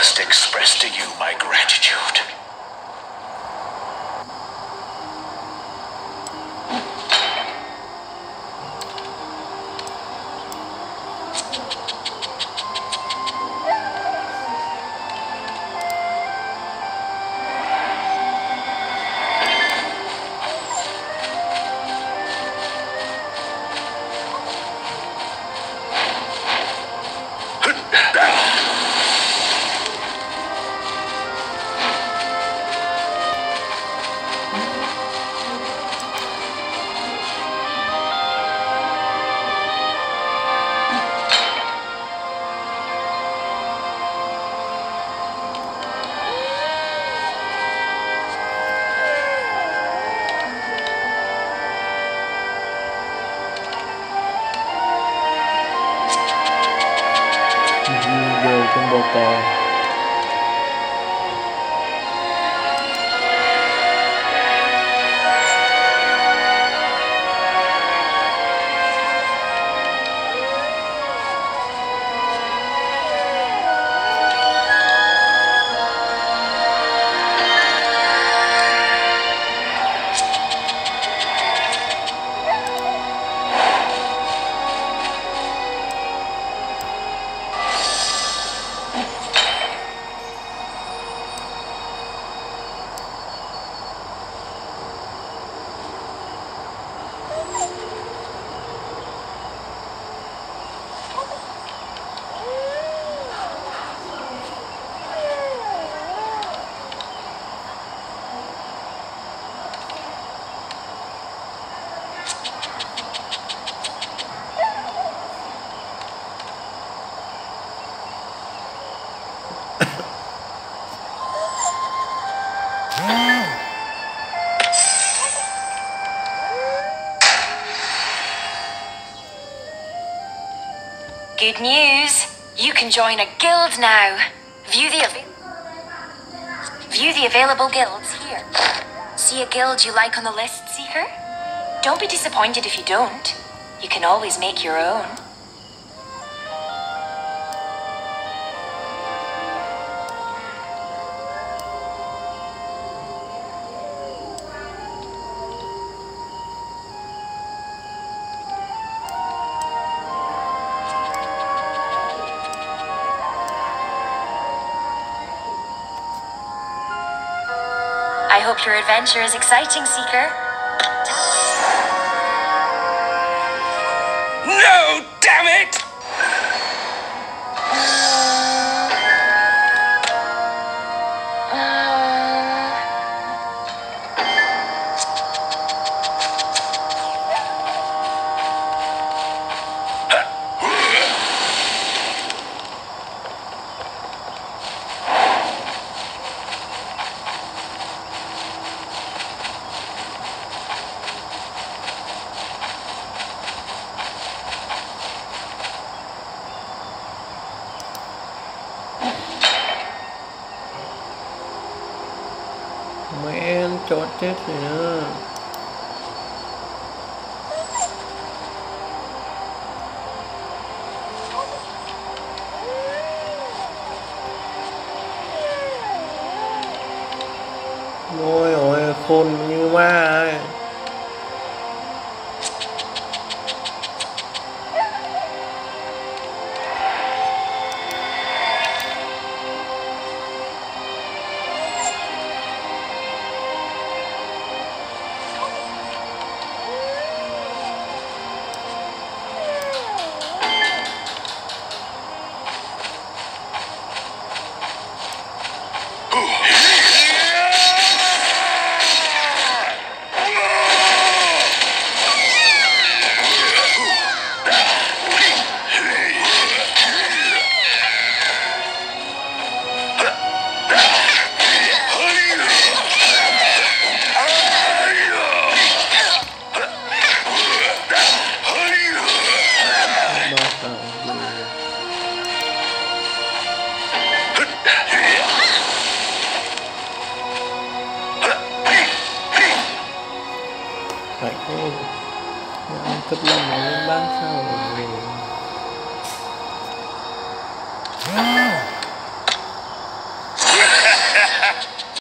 must express to you my gratitude. Good news! You can join a guild now. View the available guilds here. See a guild you like on the list, Seeker? Don't be disappointed if you don't. You can always make your own. I hope your adventure is exciting, Seeker. No, damn it! Mẹ anh chót chết rồi nữa. Ôi ôi khôn như ma ấy. Phải không? Cấp 5 nó lên bán sao rồi.